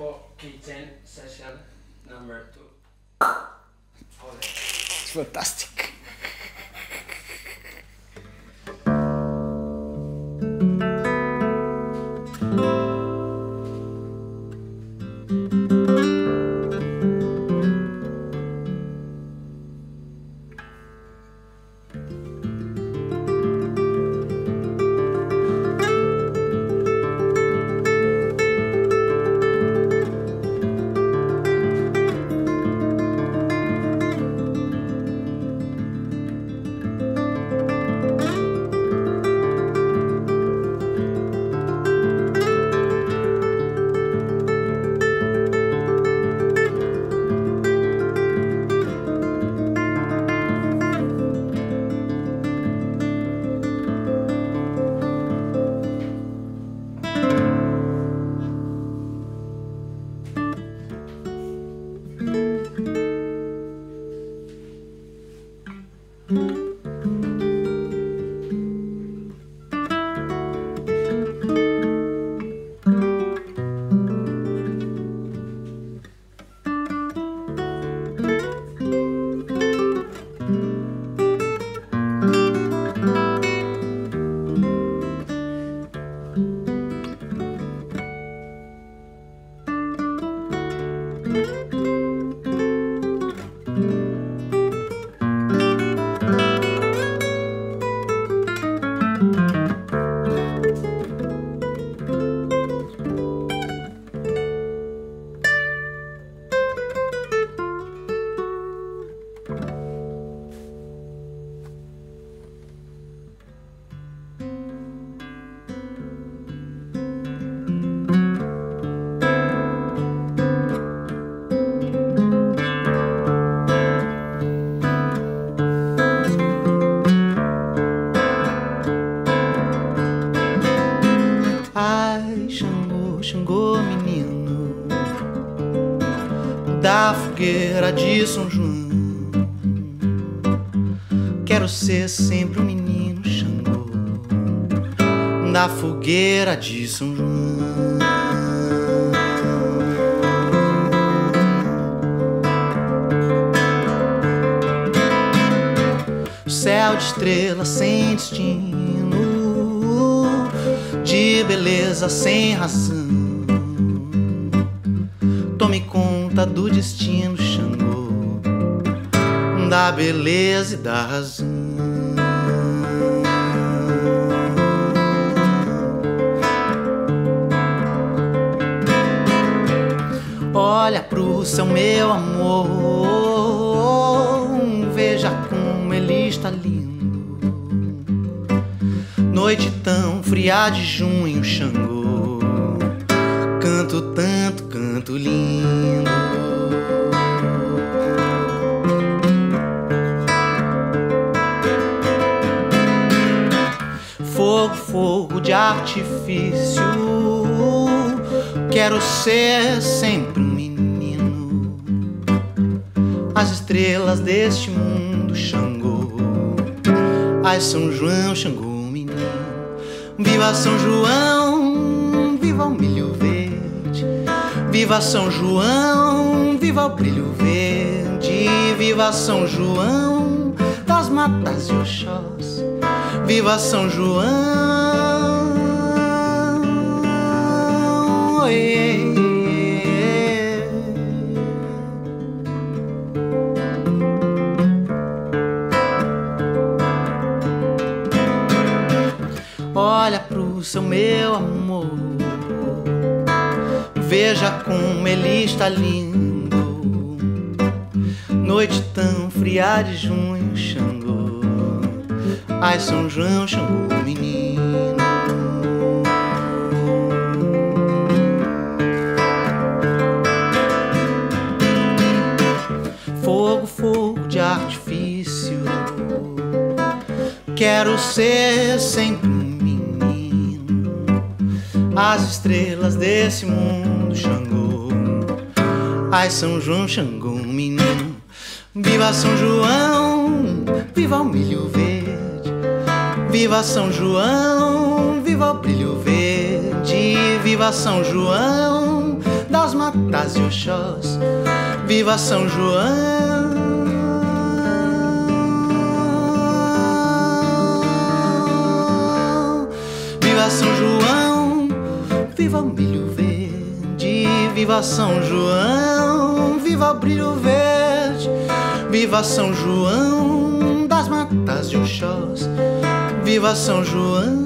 Kitchen session number 2. It's fantastic. Xangô, menino da fogueira de São João, quero ser sempre um menino Xangô da fogueira de São João. Céu de estrelas sem destino, de beleza sem razão, tome conta do destino, Xangô, da beleza e da razão. Olha pro céu, meu amor, veja como ele está lindo. Noite tão fria de junho, Xangô, canto tanto, canto lindo. Fogo, fogo de artifício, quero ser sempre um menino. As estrelas deste mundo, Xangô, ai São João, Xangô, menino. Viva São João, viva o milho verde. Viva São João, viva o brilho verde. Viva São João das matas e Oxós. Viva São João, oiê. Olha pro céu, meu amor, veja como ele está lindo. Noite tão fria de junho, Xangô, ai São João, Xangô, menino. Fogo, fogo de artifício, quero ser sempre um menino. As estrelas desse mundo, Xangô, ai São João, Xangô, menino. Viva São João, viva o milho verde. Viva São João, viva o brilho verde. Viva São João da das matas e Oxós. Viva São João, viva São João, viva o milho verde. Viva São João, viva o brilho verde. Viva São João das matas e Oxós. Viva São João.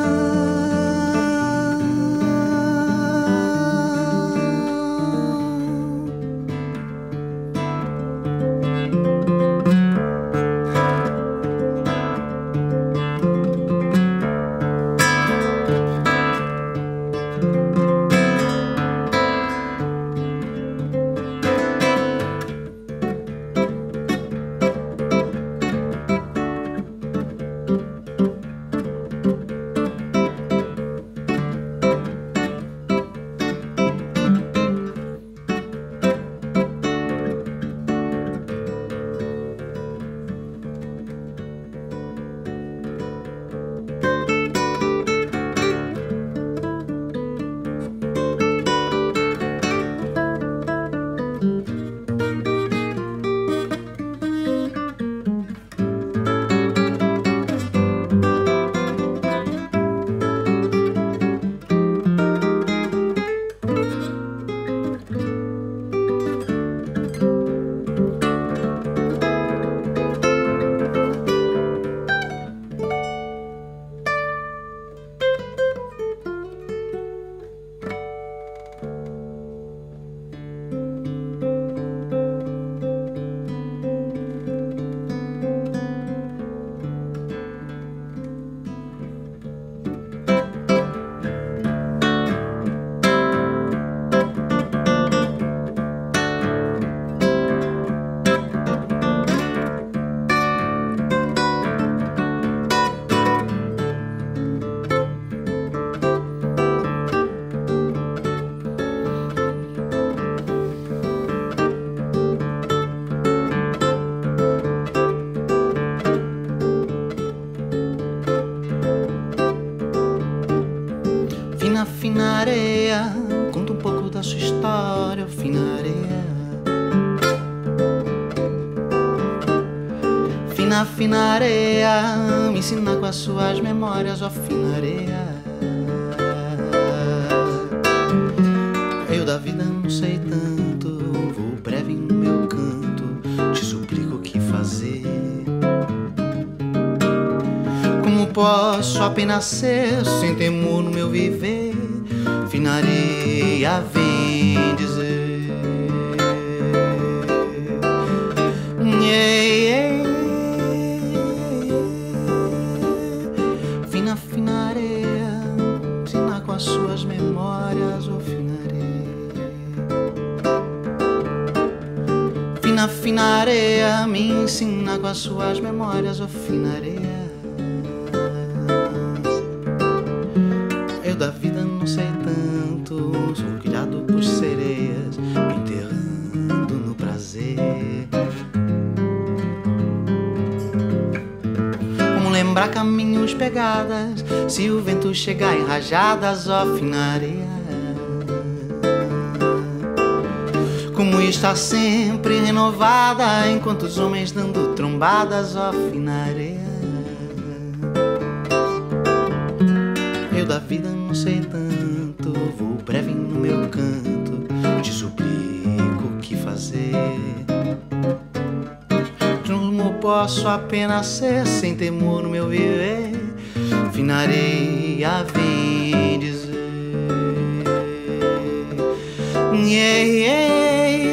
Fina areia, conta um pouco da sua história, fina areia. Fina areia, me ensina com as suas memórias, ó fina areia. Eu da vida não sei tanto, vou breve no meu canto, te suplico o que fazer. Como posso apenas ser sem temor no meu viver? Fina areia vem dizer, fina areia, ensina com as suas memórias, oh fina areia. Fina areia, me ensina com as suas memórias, oh fina areia. Eu da vida não sei tanto, sou criado por sereias, me enterrando no prazer. Como lembrar caminhos, pegadas, se o vento chegar em rajadas, ó fina areia. Como estar sempre renovada, enquanto os homens dando trombadas, ó fina areia. Eu da vida não sei tanto, vou breve no meu canto, te suplico o que fazer. Como posso apenas ser sem temor no meu viver? Fina areia vem dizer, yeah, yeah.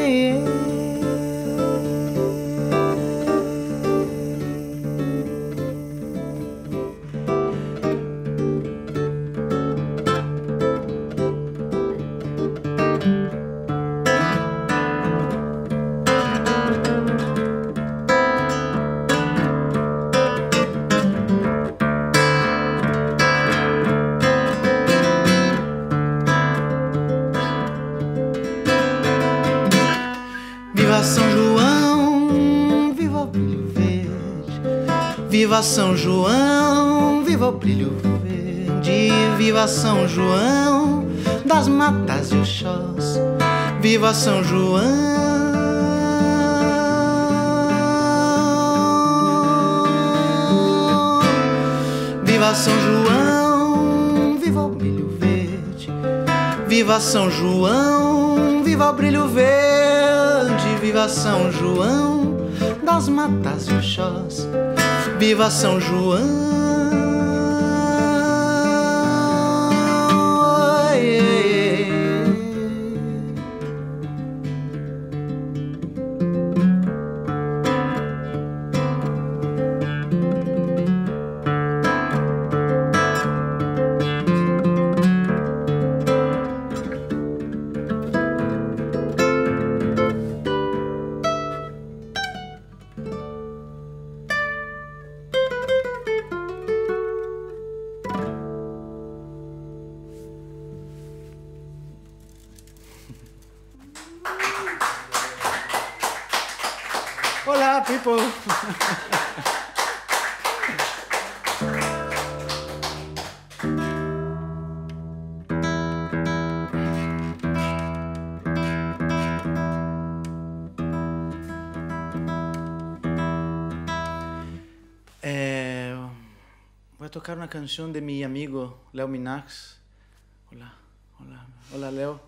Viva São João, viva o brilho verde. Viva São João, viva o brilho verde. Viva São João das matas e Oxós. Viva São João. Viva São João, viva o milho verde. Viva São João, viva o brilho verde. Viva São João das matas e oxós. Viva São João. Olá, people! Voy a tocar una canción de mi amigo Leo Minax. Hola, hola, hola Leo.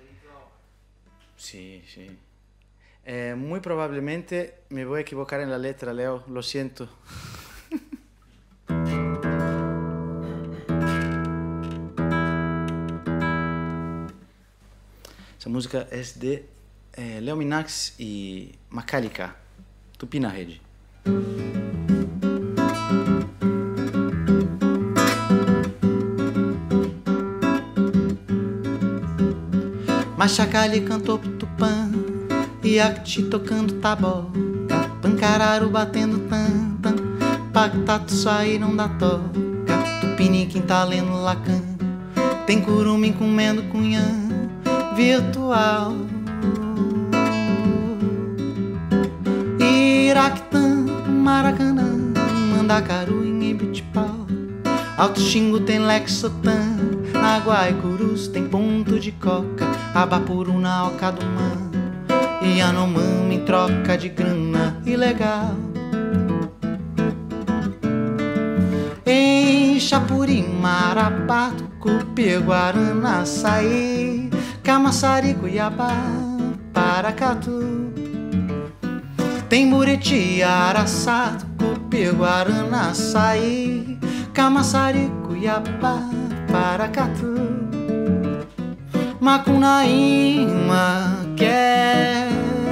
Sí, sí. Muy probablemente me voy a equivocar en la letra, Leo, lo siento. Essa música é de Leo Minax e Macalica, Tupi na Rede. Machacali cantou Tupã, Iacti tocando taboca, Pancararu batendo tanta, Pactato saíram da toca, Tupiniquim tá lendo Lacan, tem curumim comendo cunhã, virtual. Iraquitã, Maracanã, Mandacaru em Ibitipau, Alto Xingu tem Lexotan, Naguaicurus tem ponto de coca, Abapuru na Oca do Man, Yanomami em troca de grana ilegal. Em Chapuri, Marabá, Tucupi, Guarana, Açaí, Camaçari, Cuiabá, Paracatu, tem Buriti, Araçá, Tucupi, Guarana, Açaí, Camaçari, Cuiabá, Paracatu, Macunaíma, quer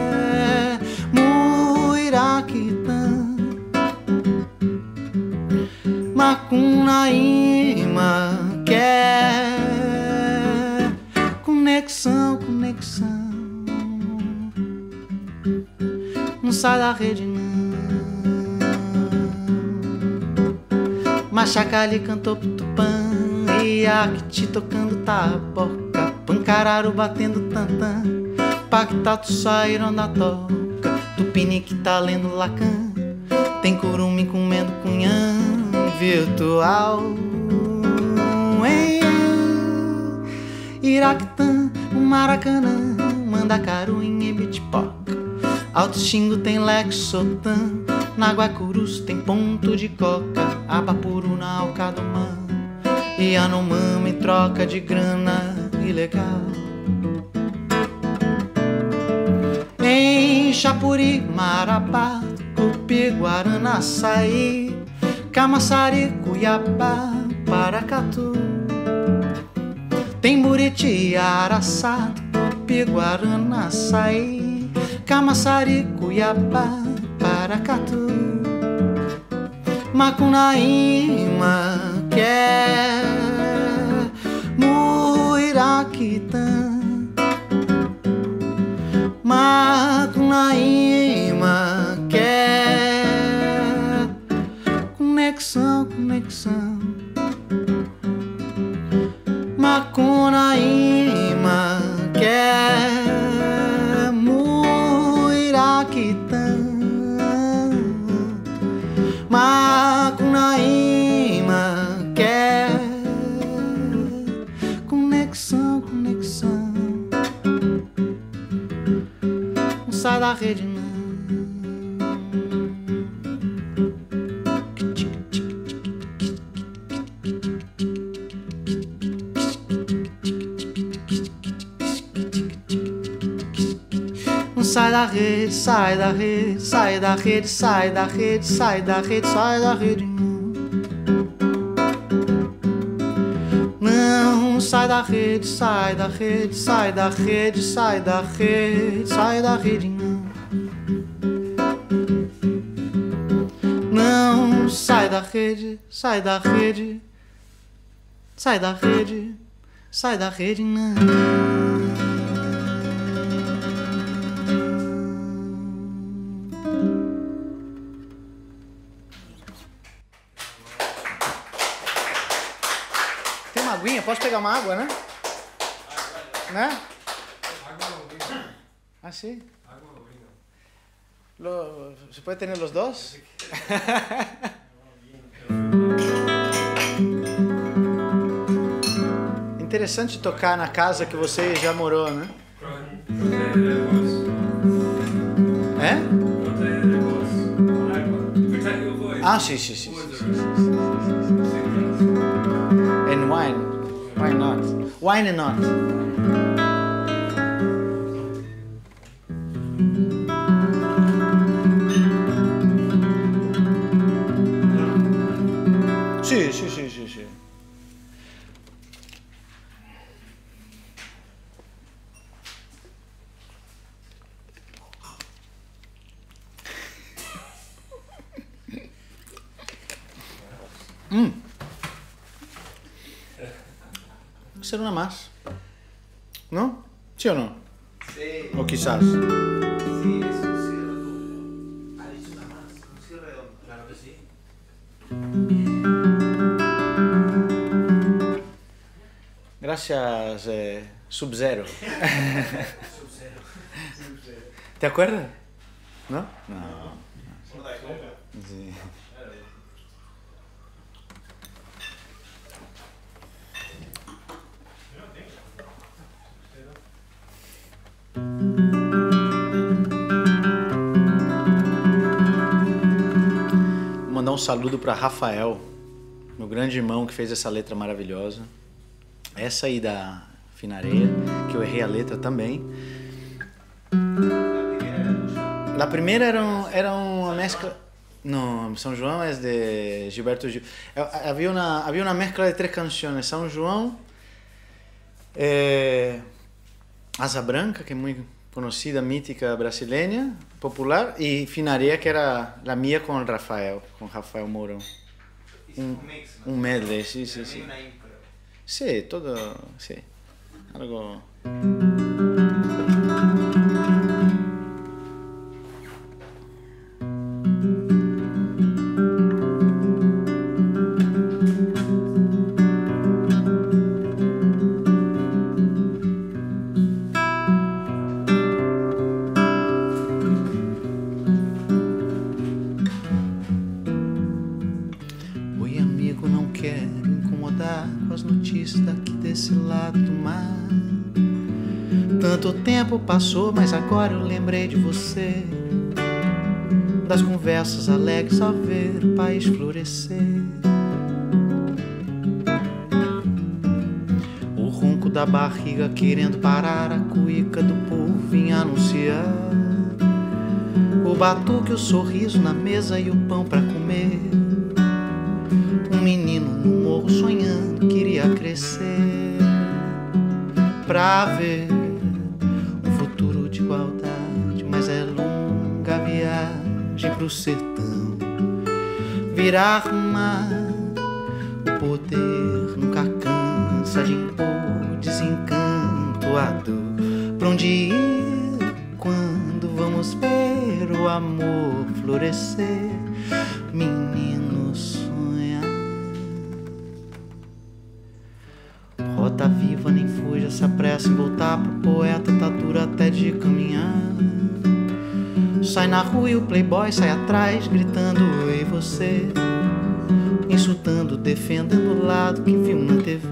Muiraquitã, Macunaíma, quer conexão, conexão, não sai da rede não. Machacali cantou Tupã, Iacti tocando taboca, Pancararu batendo tantã, Pactato saíram da toca, Tupinique tá lendo Lacan, tem curumim comendo cunhã, virtual. Iraquitã, Maracanã, Mandacaru em Ibitipoca, Alto Xingu tem Lexotan, Naguacurus tem ponto de coca, Abapuru na Oca do Man, Yanomami em troca de grana ilegal. Em Chapuri, Marabá, Tucupi, Guarana, Açaí, Camaçari, Cuiabá, Paracatu, tem Buriti, Araçá, Tucupi, Guarana, Açaí, Camaçari, Cuiabá, Paracatu, Macunaíma, quer Muiraquitã, Macunaíma, quer conexão, conexão, Macunaíma, quer Muiraquitã, Macunaíma, quer conexão, conexão. sai da rede não. Sai da rede, sai da rede, sai da rede, sai da rede, sai da rede, sai da rede não, sai da rede, sai da rede, sai da rede, sai da rede, sai da rede não, sai da rede, sai da rede, sai da rede, sai da rede não. Aguinha, posso pegar uma água, né? Né? Ah, sí. ¿Se puede tener los dos? Interessante tocar na casa que você já morou, né? É? Ah, sim. And wine. Why not? Wine and not. Sì. Ser una más, ¿no? ¿Sí o no? Sí. O quizás. Sí, es un cierre. ¿Ha dicho una más? ¿Un cierre redondo? Claro que sí. Gracias, Sub-Zero. Sub-Zero. ¿Te acuerdas? ¿No? No. Sí. Vou mandar um saludo para Rafael, meu grande irmão que fez essa letra maravilhosa. Essa aí da Finareia, que eu errei a letra também. A primeira era uma mescla. No, São João é de Gilberto Gil. Havia uma mescla de 3 canções. São João, Asa Branca, que é muito conhecida, mítica brasileira, popular, e Finareia, que era a minha com Rafael Mourão. Um medley, sí. Sí, todo, sí. Algo. Oi, amigo, não quero incomodar com as notícias daqui desse lado do mar. Tanto tempo passou, mas agora eu lembrei de você, das conversas alegres ao ver o país florescer. O ronco da barriga querendo parar, a cuíca do povo vinha anunciar o batuque, o sorriso na mesa e o pão pra comer. Um menino no morro sonhando queria crescer pra ver um futuro de igualdade, mas é longa a viagem pro sertão. Virar mar, o poder nunca cansa de impor desencanto a dor. Pra onde ir quando vamos ver o amor florescer? Menino sonha. Rota viva, nem fuja essa pressa em voltar pro poeta, tá dura até de caminhar. Sai na rua e o playboy sai atrás, gritando oi você, insultando, defendendo o lado que viu na TV.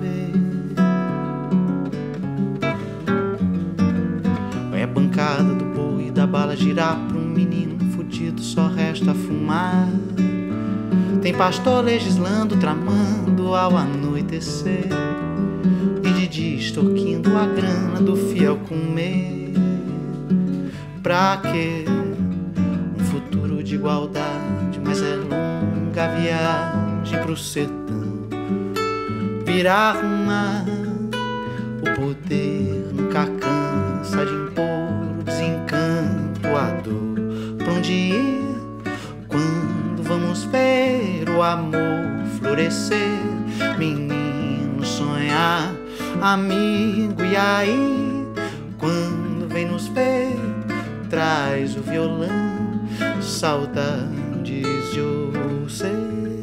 É a bancada do boi, da bala de girar pro menino fudido só resta fumar. Tem pastor legislando, tramando ao anoitecer, e de dia extorquindo a grana do fiel comer. Pra quê? Um futuro de igualdade, mas é longa a viagem pro sertão. Virar arrumar o poder nunca cansa de impor o desencanto, a dor. Pra onde ir? Quando vamos ver o amor florescer? Menino, sonhar, amigo, e aí? Quando vem nos ver, traz o violão, saudades de você.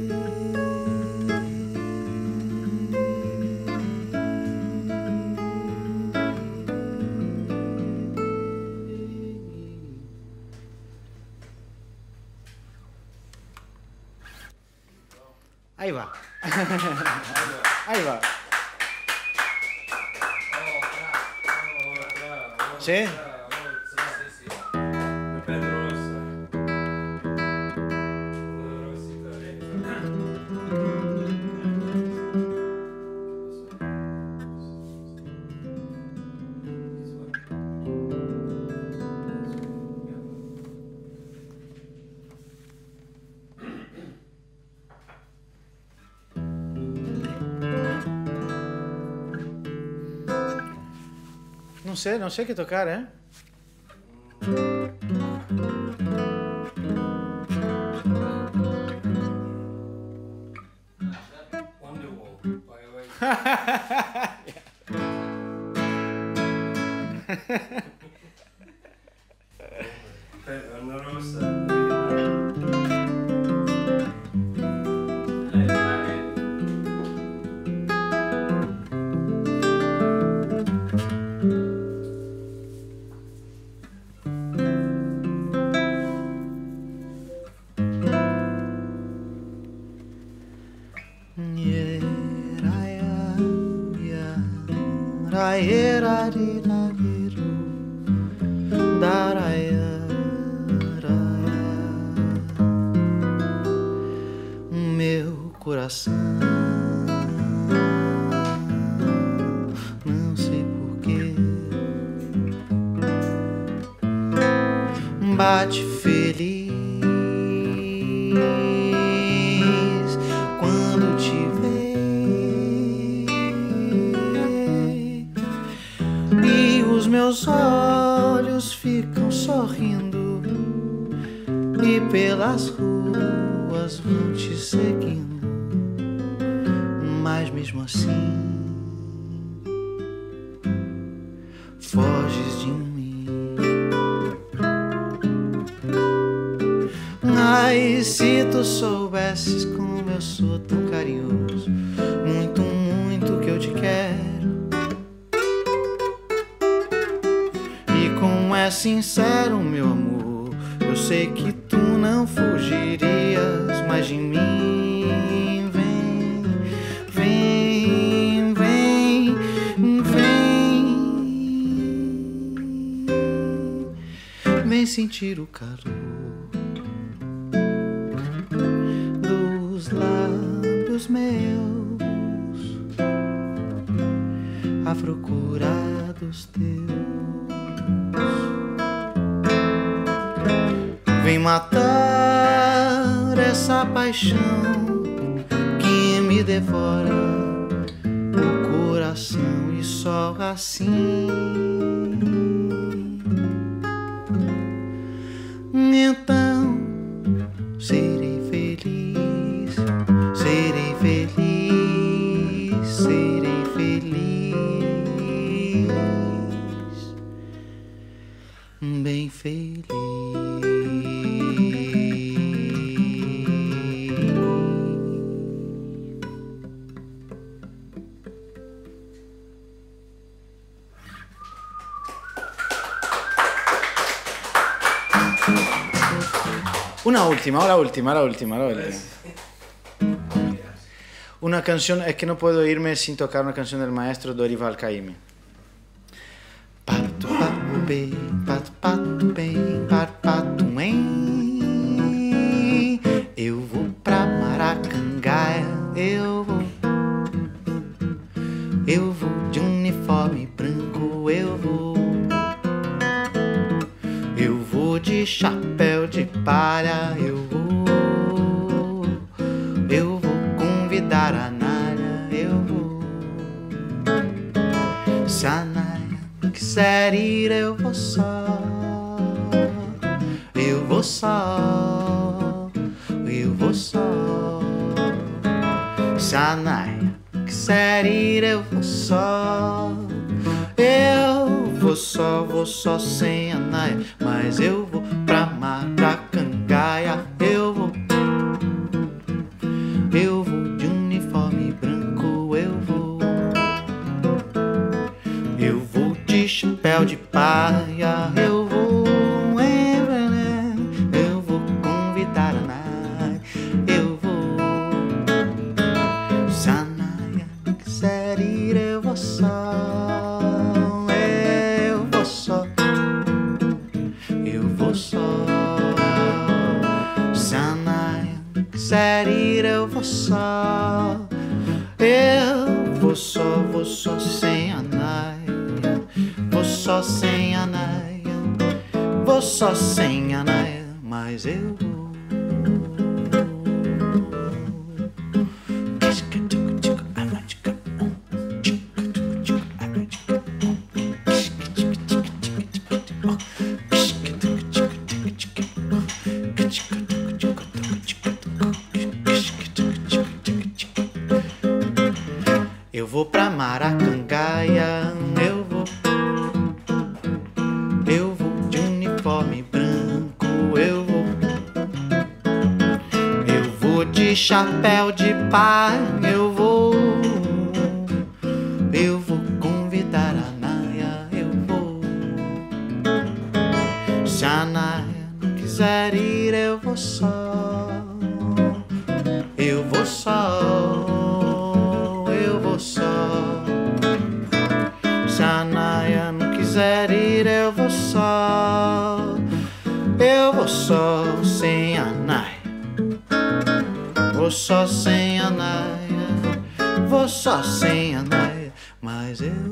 Ahí va. Ahí va. ¿Sí? Não sei o que tocar, hein? Wonderwall, by the way. Una rosa. Meu coração, não sei porquê, bate feliz quando te vê, e os meus olhos ficam sorrindo, e pelas ruas vão te seguindo, mas mesmo assim foges de mim. Ai, se tu soubesses como eu sou tão carinhoso, muito, muito que eu te quero, e como é sincero meu amor, eu sei que tu não fugirias mais de mim. Vem, vem, vem, vem, vem sentir o calor dos lábios meus à procura dos teus. Vem matar essa paixão que me devora o coração, e só assim então serei feliz, serei feliz, serei feliz, bem feliz. La última. Una canción, es que no puedo irme sin tocar una canción del maestro Dorival Caymmi. Pato, pato, bem, pato, pato, bem, pato. Atuém. Eu vou pra Maracangaia, eu vou de uniforme branco, eu vou de chapéu de palha, eu vou convidar a Nália, eu vou. Se a Nália quiser ir, eu vou só, eu vou só, eu vou só. Se a Nália quiser ir, eu vou só, vou só sem a Nália, mas eu vou pra Maracangaia, eu vou de uniforme branco, eu vou de chapéu de palha, eu vou convidar a Nália, eu vou. Se a Nália quiser ir, eu vou só, eu vou só. Se a Nália quiser ir, eu vou só, vou só sem a Nália, vou só sem a Nália, vou só sem a Nália, mas eu vou. Eu vou pra Maracangaia, eu vou de uniforme branco, eu vou de chapéu de palha, eu vou convidar a Nália, eu vou. Se a Nália não quiser ir, eu vou só, eu vou só, eu vou só. Se a Nália não quiser ir, eu vou só, sem a Nália, vou só sem a Nália, vou só sem a Nália, mas eu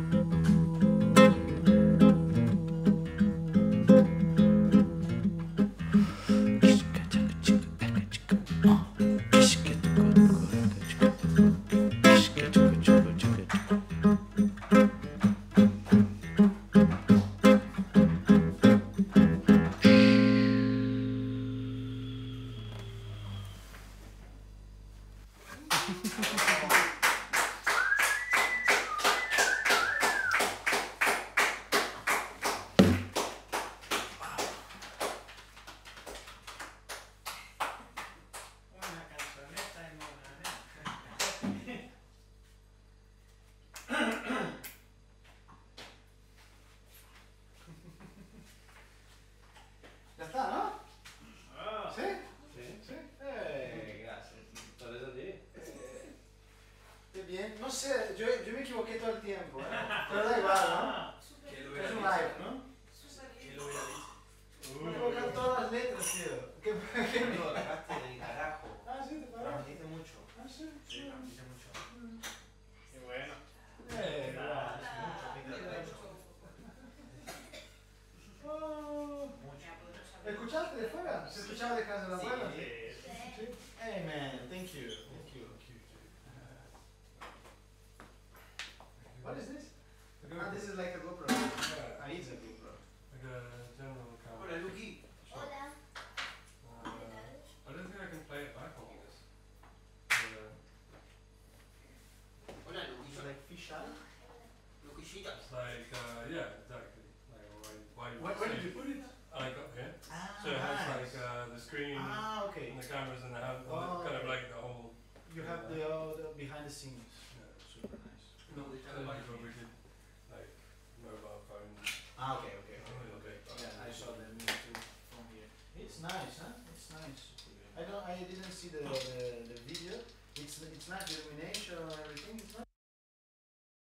¿Ya está, no? ¿Sí? Sí. Gracias. Por eso di. Qué bien, no sé, yo me equivoqué todo el tiempo, pero da igual, ¿no? Es un live, ¿no? Me he equivocado todas las letras, tío. ¿Qué? Lo dejaste del carajo. Ah, sí, te parece. Transmitiste mucho. Ah, sí, Sí, transmitiste mucho. Qué bueno. gracias. Mucho. Oh. Mucho. ¿Escuchaste de fuera? ¿Se escuchaba de casa de la Sí. abuela? Sí. Hey man, thank you. What is this? Ah, this is like a GoPro. Ah, it's a GoPro. Like a general camera. Hola, Luqui. Hola. I don't think I can play it back on this. Hola, Luqui. It's like fish eye. Luquillitas. It's like, yeah, exactly. Like, why Where did you put it? Like up here. Ah, So it has nice. like the screen Ah, okay. and the cameras and the Oh, kind of okay. like the whole. You have the behind the scenes. Super nice. No, we did like mobile phones. Ah, okay, okay, okay. Oh, okay. Yeah, I saw them too from here. It's nice, huh? It's nice. I didn't see the video. It's nice, the illumination and everything. It's nice.